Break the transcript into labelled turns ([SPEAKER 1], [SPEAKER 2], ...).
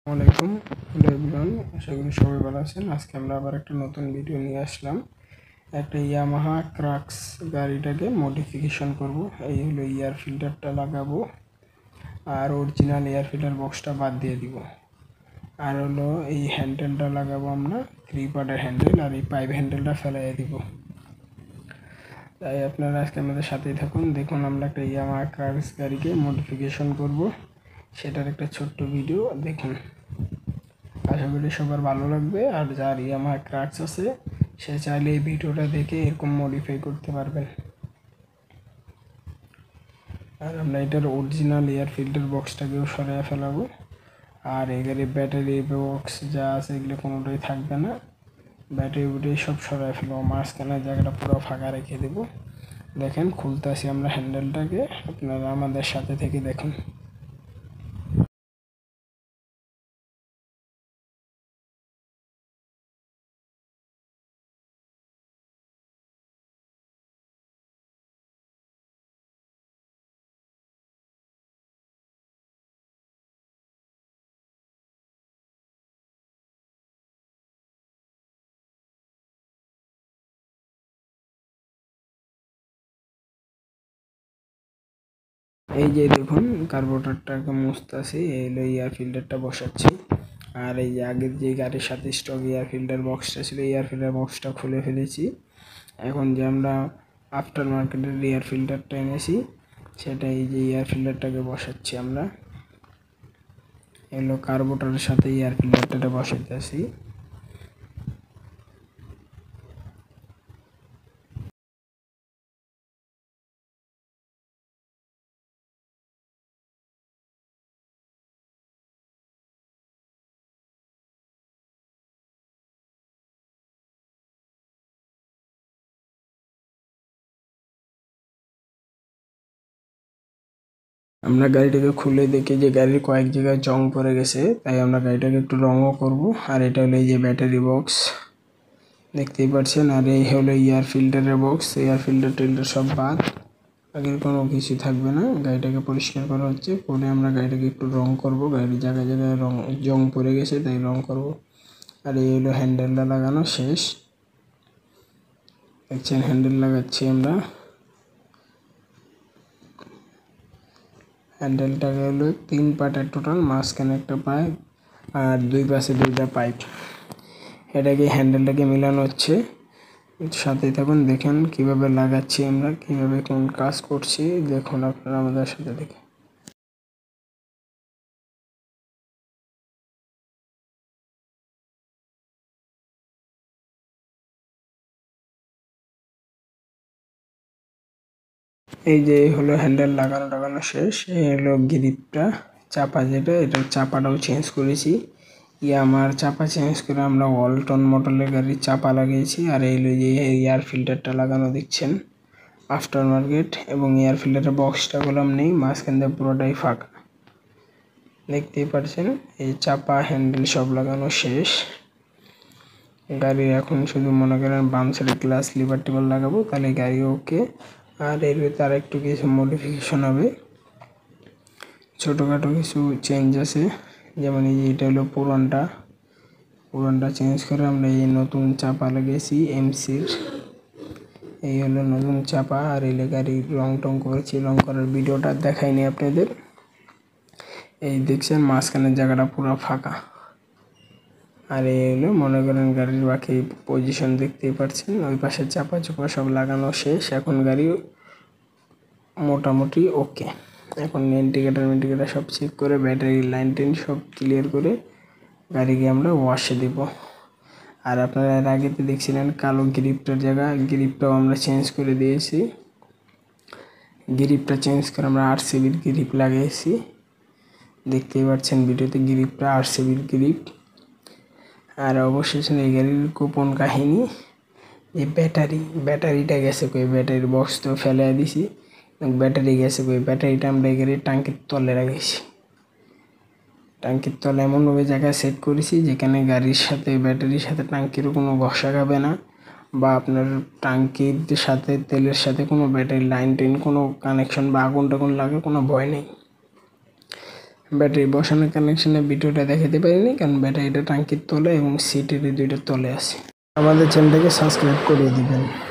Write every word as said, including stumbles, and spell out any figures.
[SPEAKER 1] আসসালামু আলাইকুম hello everyone, আশা করি সবাই ভালো আছেন। আজকে আমরা আবার একটা নতুন ভিডিও নিয়ে আসলাম। একটা ইয়ামাহা ক্রাক্স গাড়িটাকে মডিফিকেশন করব। এই হলো এয়ার ফিল্টারটা লাগাবো, আর অরিজিনাল এয়ার ফিল্টার বক্সটা বাদ দিয়ে দিব। আর হলো এই হ্যান্ডেলটা লাগাবো আমরা, থ্রি পার্টের হ্যান্ডেল, আর এই পাইপ হ্যান্ডেলটা ফেলাই দিব। তাই আপনারা আজকে আমাদের সাথেই থাকুন। দেখুন আমরা একটা ইয়ামাহা ক্রাক্স গাড়িকে মডিফিকেশন করব, সেটার একটা ছোট্ট ভিডিও দেখুন। আশা করি সবার ভালো লাগবে। আর যার ইয়ামাহা ক্রাক্স আছে সে চাইলে এই ভিডিওটা দেখে এরকম মডিফাই করতে পারবেন। আর আমরা এটার অরিজিনাল এয়ার ফিল্টার বক্সটাকেও সরিয়ে ফেলাবো। আর এখানে ব্যাটারি বক্স যা আছে এগুলো কোনোটাই থাকবে না, ব্যাটারি উঠেই সব সরিয়ে ফেলবো। মাঝখানের জায়গাটা পুরো ফাঁকা রেখে দেবো। দেখেন খুলতে আসি আমরা হ্যান্ডেলটাকে, আপনারা আমাদের সাথে থেকে দেখুন। এই যে দেখুন কার্বোরেটরটাকে মুছতেছি, এই হলো এয়ার ফিল্টারটা বসাচ্ছি। আর এই যে আগের যে গাড়ির সাথে স্টক এয়ার ফিল্টার বক্সটা ছিল, এয়ার ফিল্টার বক্সটা খুলে ফেলেছি। এখন যে আমরা আফটার মার্কেটের এয়ার ফিল্টারটা এনেছি, সেটা এই যে এয়ার ফিল্টারটাকে বসাচ্ছি আমরা। এগুলো কার্বোরেটরের সাথে এয়ার ফিল্টারটা বসাইতেছি। আমরা গাড়িটাকে খুলে দেখি যে গাড়ির কয়েক জায়গায় জং পড়ে গেছে, তাই আমরা গাড়িটাকে একটু রঙও করব। আর এটা হলো এই যে ব্যাটারি বক্স, দেখতেই পাচ্ছেন। আর এই হলো এয়ার ফিল্টারের বক্স, এয়ার ফিল্টার টিল্টার সব বাদ, আগের কোনো কিছু থাকবে না। গাড়িটাকে পরিষ্কার করা হচ্ছে, পরে আমরা গাড়িটাকে একটু রং করব। গাড়ির জায়গায় জায়গায় রং জং পড়ে গেছে, তাই রং করব। আর এই হলো হ্যান্ডেলটা লাগানো শেষ, দেখছেন হ্যান্ডেল লাগাচ্ছি আমরা। হ্যান্ডেলটাকে হলো তিন পার্টের টোটাল, মাঝখানে একটা পাইপ আর দুই পাশে দুইটা পাইপ, এটাকে হ্যান্ডেলটাকে মিলানো হচ্ছে। সাথে থাকুন, দেখেন কিভাবে লাগাচ্ছি আমরা, কিভাবে কোন কাজ করছি দেখুন আপনারা আমাদের সাথে দেখে। এই যে হলো হ্যান্ডেল লাগানো টাগানো শেষ। এই হলো গ্রিপটা, চাপা যেটা, এটা চাপাটাও চেঞ্জ করেছি। ইয়ামার চাপা চেঞ্জ করে আমরা ওয়ালটন মডেলের গাড়ির চাপা লাগিয়েছি। আর এই হলো যে এয়ার ফিল্টারটা লাগানো দেখছেন আফটার মার্কেট, এবং এয়ার ফিল্টারের বক্সটা করলাম নেই, মাঝখান দিয়ে পুরোটাই ফাঁকা, দেখতেই পাচ্ছেন। এই চাপা হ্যান্ডেল সব লাগানো শেষ। গাড়ির এখন শুধু মনে করেন বাম সাইডে গ্লাস লিভার টিভার লাগাবো, তাহলে গাড়ি ওকে। আর এর ভিতরে আর একটু কিছু মডিফিকেশন হবে, ছোটোখাটো কিছু চেঞ্জ আছে। যেমন এই যে এটা হলো পুরানটা, পুরানটা চেঞ্জ করে আমরা এই নতুন চাপা লাগিয়েছি এমসির, এই হলো নতুন চাপা। আর এই গাড়ির রং টং করেছি, রং করার ভিডিওটা দেখাইনি আপনাদের। এই দেখছেন মাঝখানের জায়গাটা পুরো ফাঁকা। আর এই হলো মনে করেন গাড়ির বাকি পজিশন দেখতেই পাচ্ছেন, ওই পাশে চাপা চোপা সব লাগানো শেষ। এখন গাড়ি মোটামুটি ওকে। এখন ইন্ডিকেটার ইন্ডিকেটার সব চেক করে ব্যাটারি লাইন টেন সব ক্লিয়ার করে গাড়িকে আমরা ওয়াশে দেব। আর আপনারা এর আগে তো দেখছিলেন কালো গ্রিপটার জায়গা, গ্রিপটাও আমরা চেঞ্জ করে দিয়েছি। গ্রিপটা চেঞ্জ করে আমরা আরসিবির গ্রিপ লাগিয়েছি, দেখতেই পাচ্ছেন ভিডিওতে গ্রিপটা আরসিবির গ্রিপ। আর অবশেষে এই গাড়ির গোপন কাহিনী, যে ব্যাটারি ব্যাটারিটা গেছে কই, ব্যাটারির বক্স তো ফেলে দিছি, ব্যাটারি গেছে কই, ব্যাটারিটা আমরা এই গাড়ির ট্যাঙ্কির তলে রেখেছি। ট্যাঙ্কির তলে এমনভাবে জায়গায় সেট করেছি যেখানে গাড়ির সাথে ব্যাটারির সাথে ট্যাঙ্কিরও কোনো ঘষা খাবে না, বা আপনার ট্যাঙ্কির সাথে তেলের সাথে কোনো ব্যাটারি লাইন টেন কোনো কানেকশন বা আগুন টাগুন লাগার কোনো ভয় নেই। ব্যাটারি বসানোর কানেকশনে ভিডিওটা দেখাতে পারিনি, কারণ ব্যাটারিটা টাঙ্কির তলে এবং সিটের দুইটা তলে আছে। আমাদের চ্যানেলটাকে সাবস্ক্রাইব করে দিবেন।